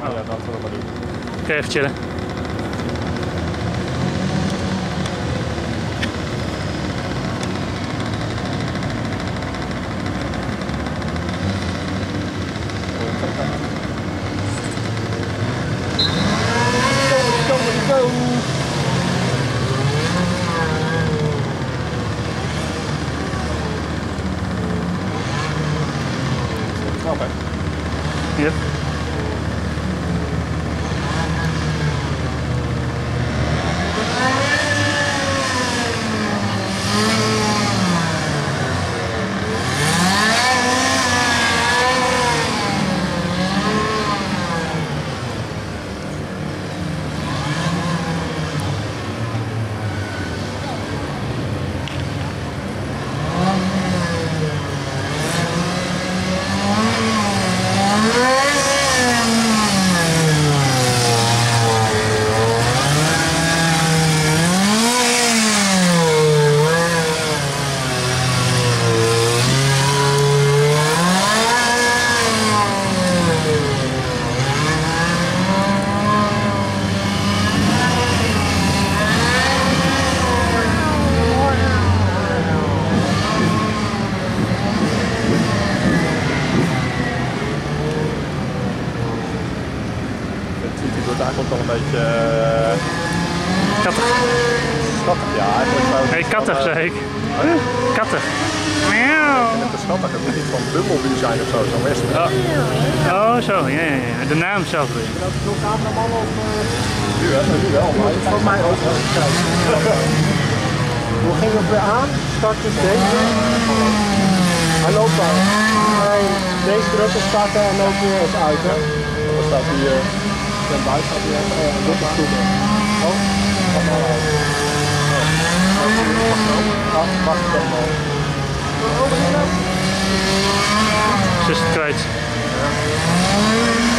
Ja, laten we dat maar doen. Oké, even chillen. Go! Knap, hè? Yep. Daar komt wel een beetje... Kattig. Schattig, ja. Eigenlijk zou het Nee, kattig zei ik. Kattig. net te schattig. Het moet niet van Bumblebee zijn of zo, zo'n wespen. Oh, zo. Ja, ja, ja. De naam zelf weer. Dat is nog cameraman of... Nu wel, maar het is van mij ook wel. Hoe ging het weer aan? Starten deze. Hij loopt aan. Deze drukken starten en loopt weer eens uit. Hè? Dan staat hij... Ten buiten staat hij even. Dit is goed. Oh, wat nou uit. Wacht dan mal. Ze is het kwijt. Ja.